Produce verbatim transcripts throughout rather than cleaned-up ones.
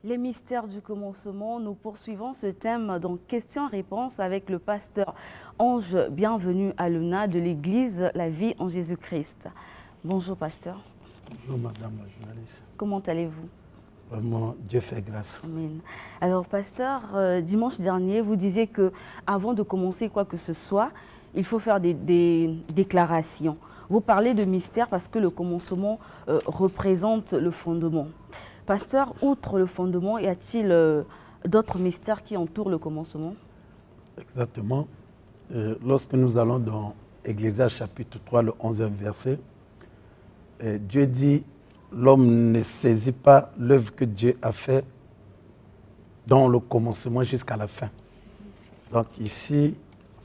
Les mystères du commencement, nous poursuivons ce thème dans questions-réponses avec le pasteur Ange Bienvenu à Luna de l'église La Vie en Jésus-Christ. Bonjour pasteur. Bonjour madame la journaliste. Comment allez-vous? Vraiment, Dieu fait grâce. Amen. Alors pasteur, euh, dimanche dernier, vous disiez que avant de commencer quoi que ce soit, il faut faire des, des déclarations. Vous parlez de mystère parce que le commencement euh, représente le fondement. Pasteur, outre le fondement, y a-t-il euh, d'autres mystères qui entourent le commencement? Exactement. Euh, lorsque nous allons dans Ecclésiaste chapitre trois, le onzième verset, euh, Dieu dit, l'homme ne saisit pas l'œuvre que Dieu a faite dans le commencement jusqu'à la fin. Donc ici,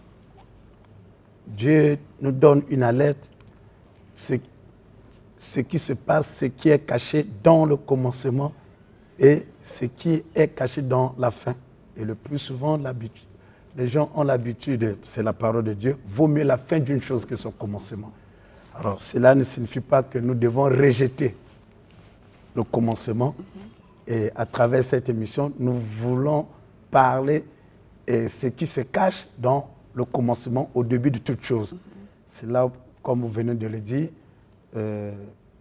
Dieu nous donne une alerte, ce, ce qui se passe, ce qui est caché dans le commencement et ce qui est caché dans la fin. Et le plus souvent, les gens ont l'habitude, c'est la parole de Dieu, vaut mieux la fin d'une chose que son commencement. Alors cela ne signifie pas que nous devons rejeter le commencement. Et à travers cette émission, nous voulons parler de ce qui se cache dans le commencement au début de toute chose. C'est là, comme vous venez de le dire, euh,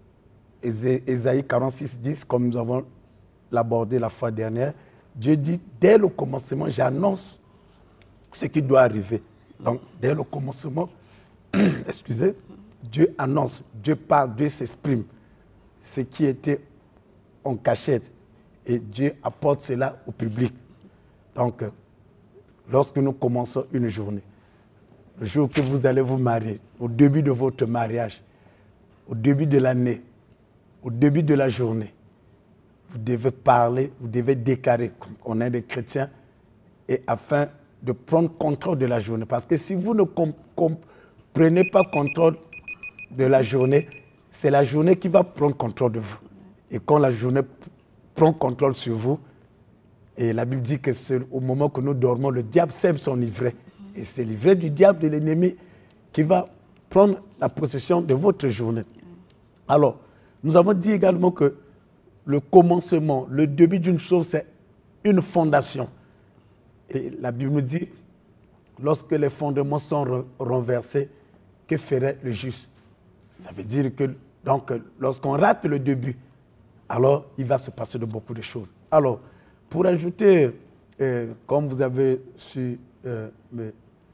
Ésaïe quarante-six, dix, comme nous avons l'abordé la fois dernière, Dieu dit, dès le commencement, j'annonce ce qui doit arriver. Donc, dès le commencement, excusez, Dieu annonce, Dieu parle, Dieu s'exprime. Ce qui était en cachette, et Dieu apporte cela au public. Donc, lorsque nous commençons une journée, le jour que vous allez vous marier, au début de votre mariage, au début de l'année, au début de la journée, vous devez parler, vous devez déclarer qu'on est des chrétiens, et afin de prendre contrôle de la journée. Parce que si vous ne prenez pas contrôle de la journée, c'est la journée qui va prendre contrôle de vous. Et quand la journée prend contrôle sur vous, et la Bible dit que c'est au moment que nous dormons, le diable sème son ivraie. Et c'est l'ivraie du diable, de l'ennemi, qui va prendre la possession de votre journée. Alors, nous avons dit également que le commencement, le début d'une chose, c'est une fondation. Et la Bible nous dit, lorsque les fondements sont renversés, que ferait le juste? Ça veut dire que, donc, lorsqu'on rate le début, alors il va se passer de beaucoup de choses. Alors, pour ajouter, euh, comme vous avez su euh, me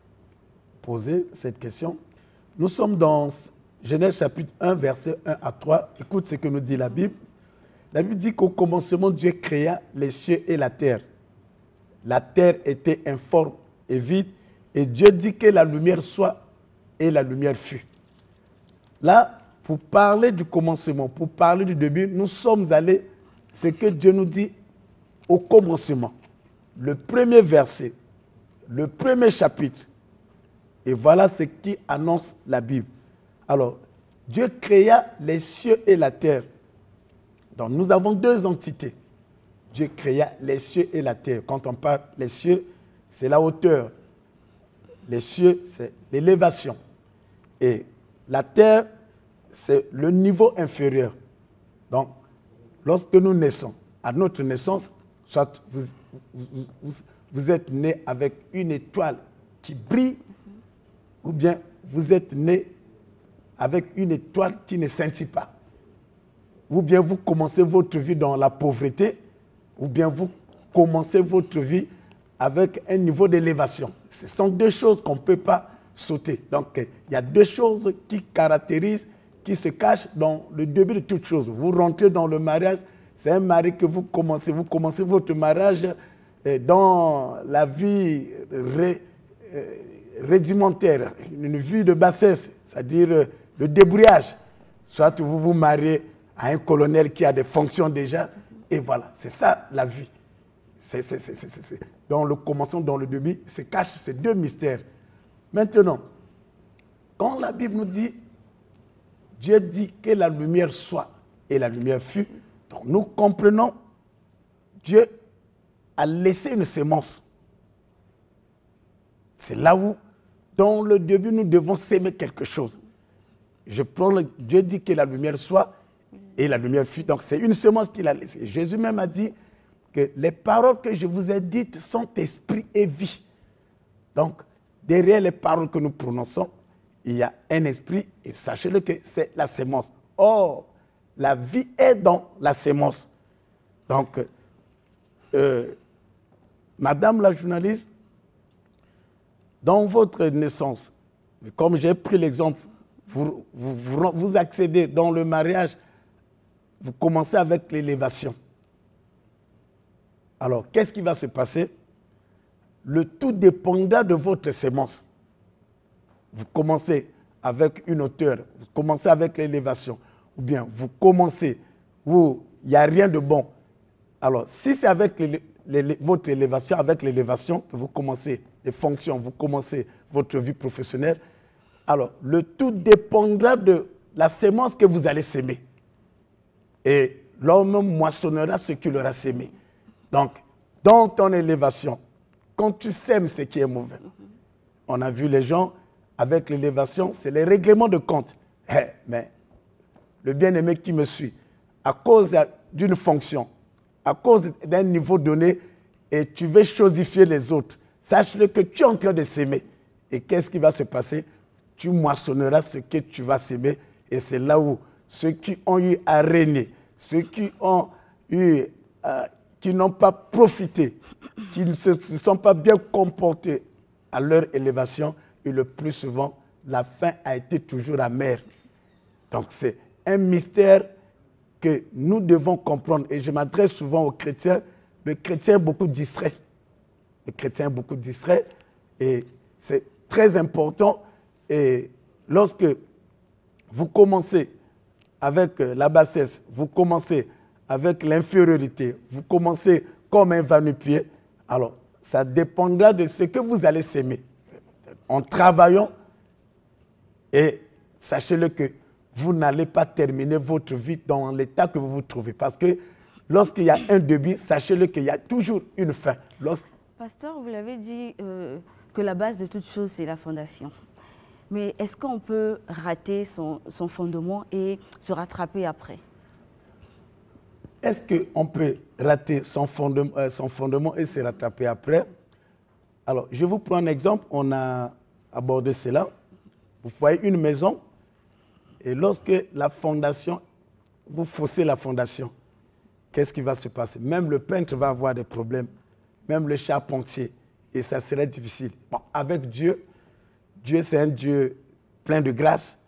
poser cette question, nous sommes dans Genèse chapitre un, verset un à trois. Écoute ce que nous dit la Bible. La Bible dit qu'au commencement, Dieu créa les cieux et la terre. La terre était informe et vide, et Dieu dit que la lumière soit, et la lumière fut. Là, pour parler du commencement, pour parler du début, nous sommes allés, ce que Dieu nous dit au commencement. Le premier verset, le premier chapitre. Et voilà ce qui annonce la Bible. Alors, Dieu créa les cieux et la terre. Donc, nous avons deux entités. Dieu créa les cieux et la terre. Quand on parle des cieux, c'est la hauteur. Les cieux, c'est l'élévation. Et la terre, c'est le niveau inférieur. Donc, lorsque nous naissons, à notre naissance, soit vous, vous, vous, vous êtes né avec une étoile qui brille, ou bien vous êtes né avec une étoile qui ne scintille pas. Ou bien vous commencez votre vie dans la pauvreté, ou bien vous commencez votre vie avec un niveau d'élévation. Ce sont deux choses qu'on ne peut pas sauter. Donc, il y a deux choses qui caractérisent, qui se cachent dans le début de toute chose. Vous rentrez dans le mariage, c'est un mari que vous commencez. Vous commencez votre mariage dans la vie ré, rudimentaire, une vie de bassesse, c'est-à-dire le débrouillage. Soit vous vous mariez à un colonel qui a des fonctions déjà, et voilà, c'est ça la vie. C'est, c'est, c'est, c'est, c'est. Dans le commencement, dans le début, se cachent ces deux mystères. Maintenant, quand la Bible nous dit, Dieu dit que la lumière soit et la lumière fut, donc nous comprenons, Dieu a laissé une sémence. C'est là où, dans le début, nous devons s'aimer quelque chose. Je prends le, Dieu dit que la lumière soit et la lumière fut. Donc c'est une semence qu'il a laissée. Jésus même a dit, que les paroles que je vous ai dites sont esprit et vie. Donc, derrière les paroles que nous prononçons, il y a un esprit, et sachez-le que c'est la sémence. Or, la vie est dans la sémence. Donc, euh, Madame la journaliste, dans votre naissance, comme j'ai pris l'exemple, vous, vous, vous, vous accédez dans le mariage, vous commencez avec l'élévation. Alors, qu'est-ce qui va se passer? Le tout dépendra de votre sémence. Vous commencez avec une hauteur, vous commencez avec l'élévation, ou bien vous commencez, vous, il n'y a rien de bon. Alors, si c'est avec les, les, votre élévation, avec l'élévation que vous commencez les fonctions, vous commencez votre vie professionnelle, alors le tout dépendra de la sémence que vous allez s'aimer. Et l'homme moissonnera ce qu'il aura sémé. Donc, dans ton élévation, quand tu sèmes ce qui est mauvais, on a vu les gens avec l'élévation, c'est les règlements de compte. Hey, mais le bien-aimé qui me suit, à cause d'une fonction, à cause d'un niveau donné, et tu veux chosifier les autres, sache-le que tu es en train de s'aimer. Et qu'est-ce qui va se passer? Tu moissonneras ce que tu vas s'aimer. Et c'est là où ceux qui ont eu à régner, ceux qui ont eu, euh, qui n'ont pas profité, qui ne se, se sont pas bien comportés à leur élévation, et le plus souvent, la fin a été toujours amère. Donc c'est un mystère que nous devons comprendre. Et je m'adresse souvent aux chrétiens. Le chrétien est beaucoup distrait. Le chrétien est beaucoup distrait. Et c'est très important. Et lorsque vous commencez avec la bassesse, vous commencez avec l'infériorité, vous commencez comme un va-nu-pied, alors ça dépendra de ce que vous allez s'aimer. En travaillant, et sachez-le que vous n'allez pas terminer votre vie dans l'état que vous vous trouvez. Parce que lorsqu'il y a un début, sachez-le qu'il y a toujours une fin. Lorsque... Pasteur, vous l'avez dit euh, que la base de toute chose, c'est la fondation. Mais est-ce qu'on peut rater son, son fondement et se rattraper après? Est-ce qu'on peut rater son fondement, euh, son fondement et se rattraper après? Alors, je vous prends un exemple. On a abordé cela. Vous voyez une maison, et lorsque la fondation, vous faussez la fondation, qu'est-ce qui va se passer? Même le peintre va avoir des problèmes, même le charpentier, et ça serait difficile. Bon, avec Dieu, Dieu c'est un Dieu plein de grâce,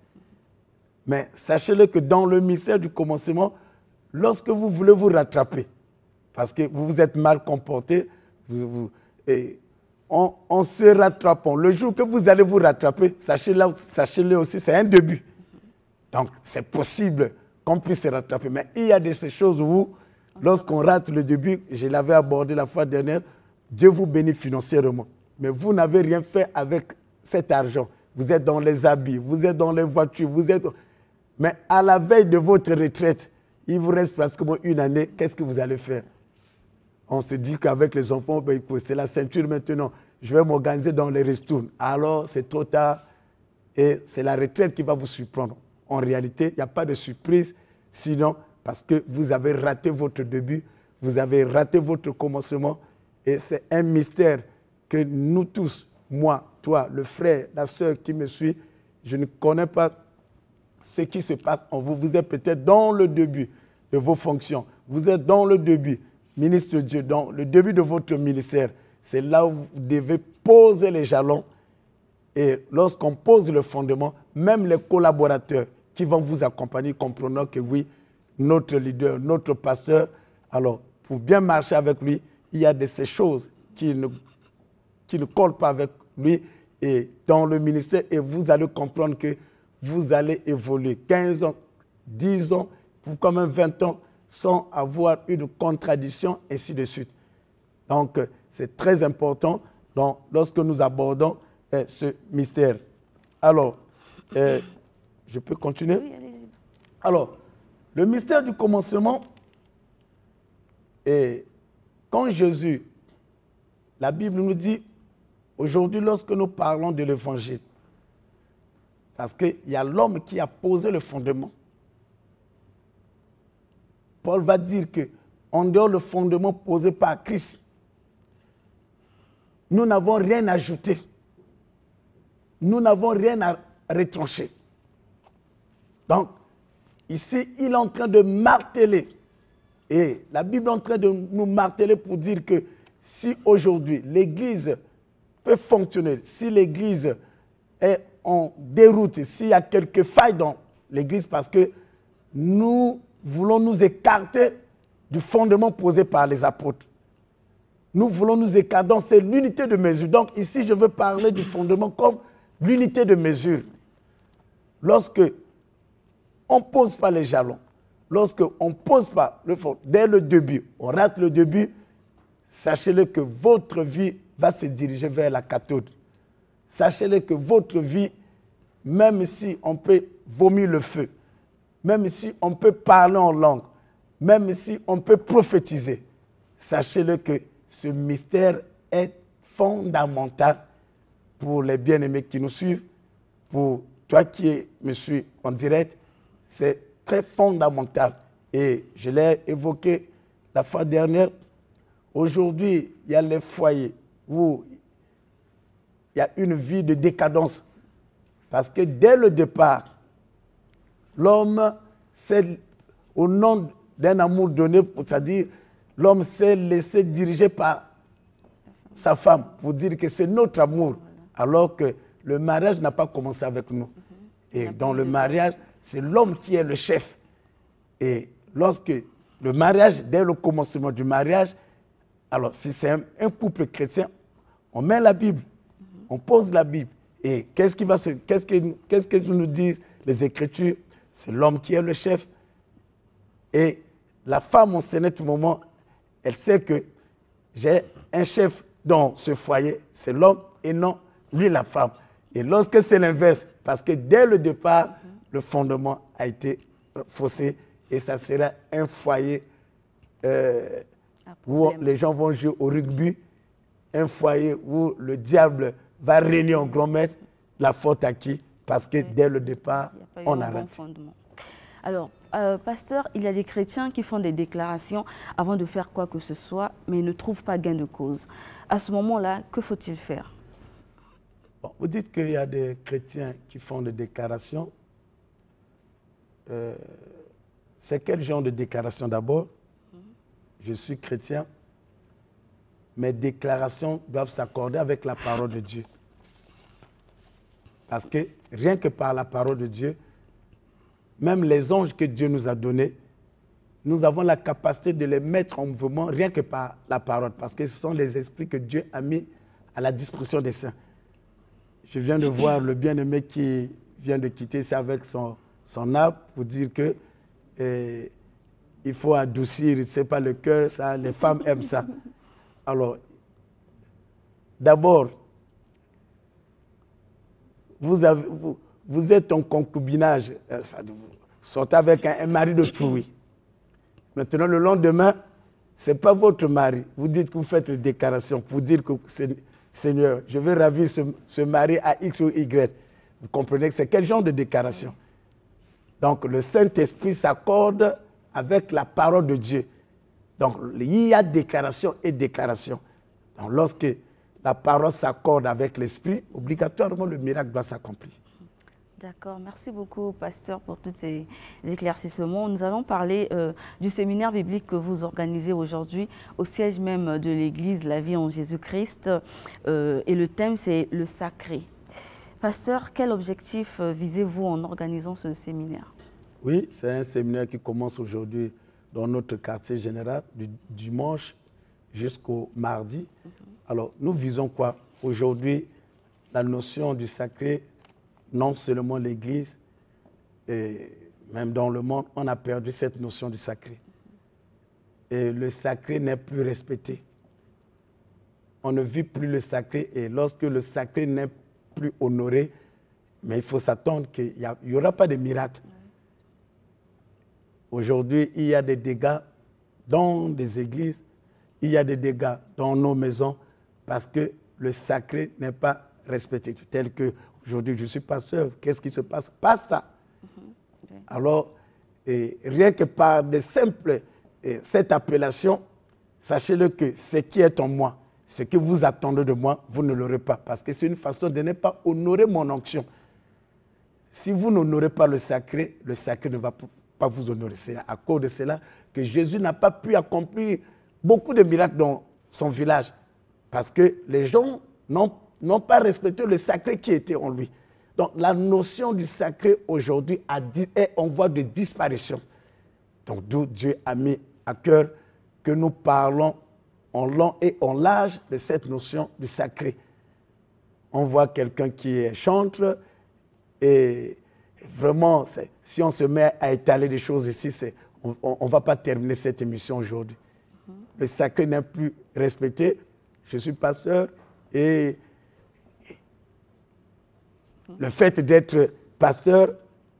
mais sachez-le que dans le mystère du commencement, lorsque vous voulez vous rattraper, parce que vous vous êtes mal comporté, vous, vous, et on, on se rattrapant. Le jour que vous allez vous rattraper, sachez-le sachez aussi, c'est un début. Donc, c'est possible qu'on puisse se rattraper. Mais il y a de ces choses où, lorsqu'on rate le début, je l'avais abordé la fois dernière, Dieu vous bénit financièrement. Mais vous n'avez rien fait avec cet argent. Vous êtes dans les habits, vous êtes dans les voitures, vous êtes... Mais à la veille de votre retraite, il vous reste pratiquement une année, qu'est-ce que vous allez faire? On se dit qu'avec les enfants, ben, c'est la ceinture maintenant. Je vais m'organiser dans les restos. Alors, c'est trop tard et c'est la retraite qui va vous surprendre. En réalité, il n'y a pas de surprise, sinon parce que vous avez raté votre début, vous avez raté votre commencement. Et c'est un mystère que nous tous, moi, toi, le frère, la sœur qui me suit, je ne connais pas ce qui se passe en vous. Vous êtes peut-être dans le début de vos fonctions. Vous êtes dans le début, ministre de Dieu, dans le début de votre ministère. C'est là où vous devez poser les jalons. Et lorsqu'on pose le fondement, même les collaborateurs qui vont vous accompagner comprendront que oui, notre leader, notre pasteur, alors pour bien marcher avec lui, il y a de ces choses qui ne, qui ne collent pas avec lui et dans le ministère, et vous allez comprendre que vous allez évoluer quinze ans, dix ans, pourquoi même vingt ans, sans avoir une contradiction, ainsi de suite. Donc, c'est très important donc, lorsque nous abordons euh, ce mystère. Alors, euh, je peux continuer? Oui, allez-y. Alors, le mystère du commencement, et quand Jésus, la Bible nous dit, aujourd'hui, lorsque nous parlons de l'évangile, parce qu'il y a l'homme qui a posé le fondement. Paul va dire que en dehors du fondement posé par Christ. Nous n'avons rien ajouté. Nous n'avons rien à retrancher. Donc, ici, il est en train de marteler. Et la Bible est en train de nous marteler pour dire que si aujourd'hui l'Église peut fonctionner, si l'Église est en déroute, s'il y a quelques failles dans l'Église, parce que nous voulons nous écarter du fondement posé par les apôtres. Nous voulons nous écarter, c'est l'unité de mesure. Donc ici, je veux parler du fondement comme l'unité de mesure. Lorsque on ne pose pas les jalons, lorsque on ne pose pas le fond, dès le début, on rate le début, sachez-le que votre vie va se diriger vers la cathode. Sachez-le que votre vie, même si on peut vomir le feu, même si on peut parler en langue, même si on peut prophétiser, sachez-le que ce mystère est fondamental pour les bien-aimés qui nous suivent, pour toi qui me suis en direct, c'est très fondamental. Et je l'ai évoqué la fois dernière. Aujourd'hui, il y a les foyers où il y a une vie de décadence. Parce que dès le départ, l'homme, c'est au nom d'un amour donné, c'est-à-dire l'homme s'est laissé diriger par sa femme pour dire que c'est notre amour, alors que le mariage n'a pas commencé avec nous. Et dans le mariage, c'est l'homme qui est le chef. Et lorsque le mariage, dès le commencement du mariage, alors si c'est un, un couple chrétien, on met la Bible, on pose la Bible. Et qu'est-ce qui va se, qu'est-ce que, qu'est-ce que nous disent les Écritures? C'est l'homme qui est le chef. Et la femme, en ce moment, elle sait que j'ai un chef dans ce foyer, c'est l'homme et non lui la femme. Et lorsque c'est l'inverse, parce que dès le départ, le fondement a été faussé et ça sera un foyer euh, où les gens vont jouer au rugby, un foyer où le diable va régner en grand maître, la faute à qui? Parce que dès le départ, on a raté. Alors, euh, pasteur, il y a des chrétiens qui font des déclarations avant de faire quoi que ce soit, mais ne trouvent pas gain de cause. À ce moment-là, que faut-il faire? Bon, vous dites qu'il y a des chrétiens qui font des déclarations. Euh, c'est quel genre de déclaration d'abord? Mm-hmm. Je suis chrétien. Mes déclarations doivent s'accorder avec la parole de Dieu. Parce que rien que par la parole de Dieu, même les anges que Dieu nous a donnés, nous avons la capacité de les mettre en mouvement rien que par la parole. Parce que ce sont les esprits que Dieu a mis à la disposition des saints. Je viens de voir le bien-aimé qui vient de quitter ça avec son, son arbre pour dire que eh, il faut adoucir, c'est pas le cœur, ça, les femmes aiment ça. Alors, d'abord, vous, avez, vous, vous êtes en concubinage, ça, vous sortez avec un, un mari d'autrui. Maintenant, le lendemain, ce n'est pas votre mari. Vous dites que vous faites une déclaration pour dire que Seigneur, je veux ravir ce, ce mari à X ou Y. Vous comprenez que c'est quel genre de déclaration? Donc, le Saint-Esprit s'accorde avec la parole de Dieu. Donc, il y a déclaration et déclaration. Donc, lorsque la parole s'accorde avec l'Esprit, obligatoirement, le miracle doit s'accomplir. D'accord, merci beaucoup, pasteur, pour tous ces éclaircissements. Nous allons parler euh, du séminaire biblique que vous organisez aujourd'hui au siège même de l'Église, la vie en Jésus-Christ. Euh, et le thème, c'est le sacré. Pasteur, quel objectif visez-vous en organisant ce séminaire? Oui, c'est un séminaire qui commence aujourd'hui dans notre quartier général, du dimanche jusqu'au mardi. Mm-hmm. Alors, nous visons quoi? Aujourd'hui, la notion du sacré, non seulement l'Église, et même dans le monde, on a perdu cette notion du sacré. Et le sacré n'est plus respecté. On ne vit plus le sacré, et lorsque le sacré n'est plus honoré, mais il faut s'attendre qu'il n'y aura pas de miracle. Aujourd'hui, il y a des dégâts dans des églises, il y a des dégâts dans nos maisons, parce que le sacré n'est pas respecté. Tel que aujourd'hui, je suis pasteur, qu'est-ce qui se passe? Pas ça. Mm-hmm. Okay. Alors, et rien que par des simples et cette appellation, sachez-le que ce qui est en moi, ce que vous attendez de moi, vous ne l'aurez pas. Parce que c'est une façon de ne pas honorer mon onction. Si vous n'honorez pas le sacré, le sacré ne va pas vous honorer. C'est à cause de cela que Jésus n'a pas pu accomplir beaucoup de miracles dans son village. Parce que les gens n'ont pas respecté le sacré qui était en lui. Donc la notion du sacré aujourd'hui est en voie de disparition. Donc d'où Dieu a mis à cœur que nous parlons en long et en large de cette notion du sacré. On voit quelqu'un qui est chantre et vraiment, si on se met à étaler des choses ici, on ne va pas terminer cette émission aujourd'hui. Mm-hmm. Le sacré n'est plus respecté. Je suis pasteur et mm-hmm. le fait d'être pasteur,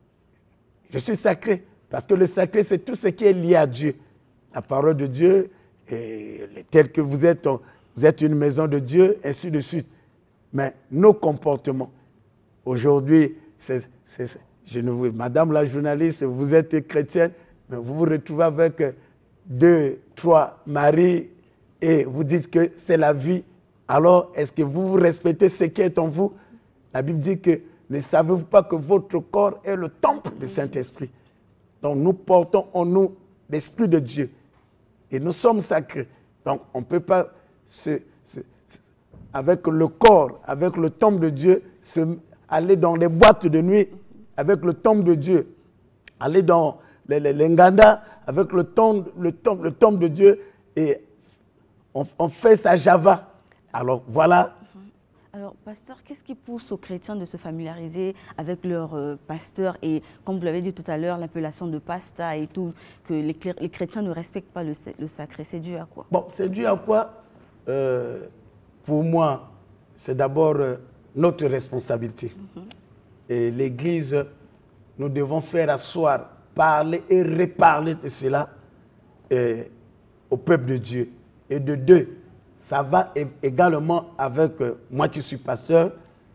je suis sacré. Parce que le sacré, c'est tout ce qui est lié à Dieu. La parole de Dieu, et tel que vous êtes, vous êtes une maison de Dieu, ainsi de suite. Mais nos comportements, aujourd'hui, c'est, c'est, je ne vous, madame la journaliste, vous êtes chrétienne, mais vous vous retrouvez avec deux, trois maris et vous dites que c'est la vie. Alors, est-ce que vous vous respectez ce qui est en vous? La Bible dit que ne savez-vous pas que votre corps est le temple du Saint-Esprit? Donc, nous portons en nous l'Esprit de Dieu. Et nous sommes sacrés. Donc, on ne peut pas, se, se, se, avec le corps, avec le temple de Dieu, se, aller dans les boîtes de nuit, avec le temple de Dieu, aller dans les, les, les Nganda, avec le temple, le, temple, le temple de Dieu, et on, on fait sa java. Alors, voilà. Alors, pasteur, qu'est-ce qui pousse aux chrétiens de se familiariser avec leur euh, pasteur et, comme vous l'avez dit tout à l'heure, l'appellation de pasta et tout, que les, les chrétiens ne respectent pas le, le sacré? C'est dû à quoi? Bon, c'est dû à quoi? euh, Pour moi, c'est d'abord euh, notre responsabilité. Mm-hmm. Et l'Église, nous devons faire asseoir, parler et reparler de cela euh, au peuple de Dieu. Et de deux, ça va également avec euh, moi qui suis pasteur.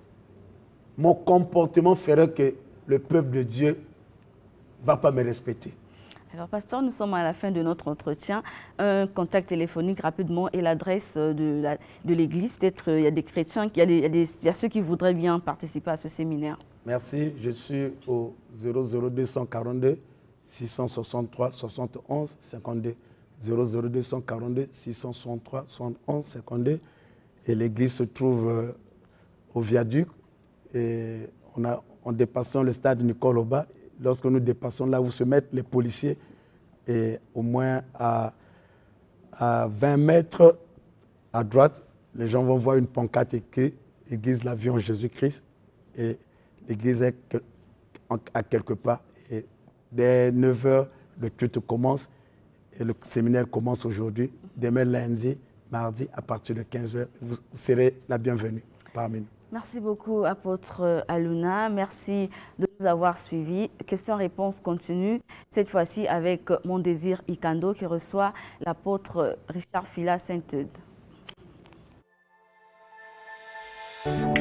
Mon comportement ferait que le peuple de Dieu ne va pas me respecter. Alors, pasteur, nous sommes à la fin de notre entretien. Un contact téléphonique rapidement et l'adresse de, de l'Église. Peut-être il euh, y a des chrétiens, il y, y, y a ceux qui voudraient bien participer à ce séminaire. Merci. Je suis au zéro zéro deux cent quarante-deux six cent soixante-trois soixante et onze cinquante-deux. zéro zéro deux cent quarante-deux six cent soixante-trois soixante et onze cinquante-deux. Et l'église se trouve euh, au viaduc. Et on a, en dépassant le stade Nicole Oba, lorsque nous dépassons là où se mettent les policiers, et au moins à, à vingt mètres à droite, les gens vont voir une pancarte écrite « Église la vie en Jésus-Christ ». Et l'église est à quelques pas. Et dès neuf heures, le culte commence. Et le séminaire commence aujourd'hui. Demain, lundi, mardi, à partir de quinze heures, vous serez la bienvenue parmi nous. Merci beaucoup, apôtre Aluna. Merci de nous avoir suivis. Questions-réponses continuent. Cette fois-ci avec Mon Désir Ikando qui reçoit l'apôtre Richard Fila Saint-Eude.